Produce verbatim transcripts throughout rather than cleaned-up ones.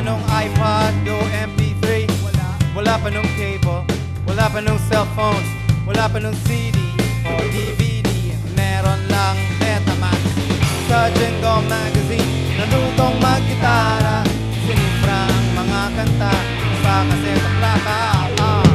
nung iPod o M P three. Wala pa nung cable, wala pa nung cellphones, wala pa nung C D o D V D. Meron lang Betamax sa Jingle Magazine. Natutong mag-gitara, sinifra ang mga kanta sa kasetang plaka. ah.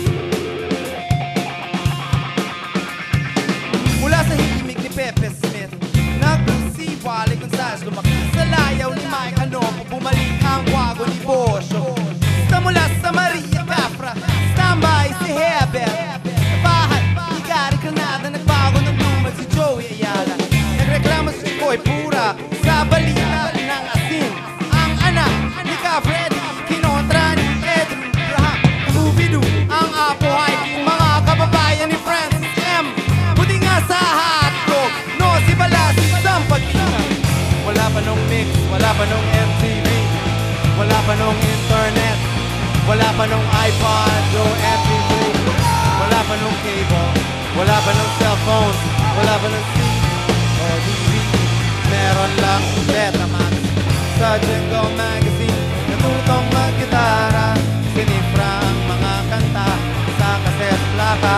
Mula sa himig ni Pepe Smith, nag-si Wally Gonzales, lumaki sa layaw ni Mike Anopo, bumalik ang wago ni Bosio. Sa mula sa Maria Capra, standby si Heber. Nabahan, ni Gary Granada, nagbago ng lumad si Joey Ayala. Nagreklamo si Koy Pura sa balita ng asin. Ang anak ni Ka Freddy, kinontra ni Edwin Graham. Scooby-Doo, ang apo hiking, mga kababayan ni Francis M. Buti nga sa hotdog, no si Balas, isang pagkina. Wala pa nung mix, wala pa nung M T V, wala pa nung internet, wala pa nung iPod o M P three, wala pa nung cable, wala pa nung cellphone, wala pa nung C D o D V D. Meron lang Betamax sa Jingle Magazine. Natutong mag-gitara, sinifra ang mga kanta sa kaset plaka.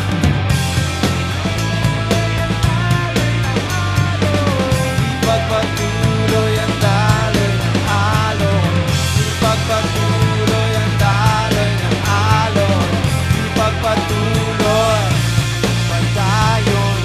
Pagpatuloy ang daloy ng alon, pagpatuloy ang daloy ng alon, pagpatuloy pagdayon.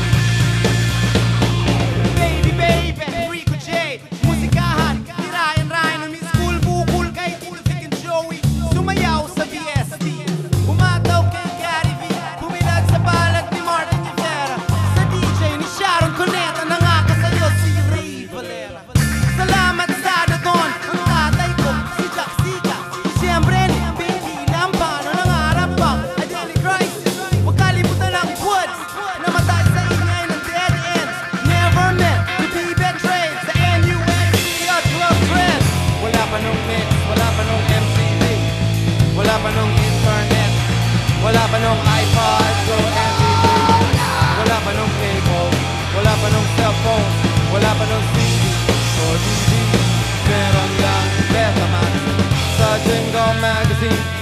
Baby, baby, Rico J, musikahan, tirayan Ryan, ang Miss Cool Bukul kay Ulfik and Joey, sumayaw sa B S T, umataw kay Gary V, bumilag sa balat ni Martin Rivera, sa D J ni Sharon Cuneta, nangakasayo si Ray Valera. Salamat sa Dadon, ang tatay ko, si Jack Siga, siyempre ni Pinky Lampano, nangarap pang Adele Crisis. Huwag kalimutan ang Woods, namatay sa ingay ng dead ends. Never meant to be betrayed sa N U N C at Club Friends. Wala pa nung mix, wala pa nung M T V, wala pa nung internet, wala pa nung iPod o M P three, wala pa nung cable, wala pa nung cellphone, wala pa nung C D o D V D. Meron lang Betamax sa Jingle Magazine.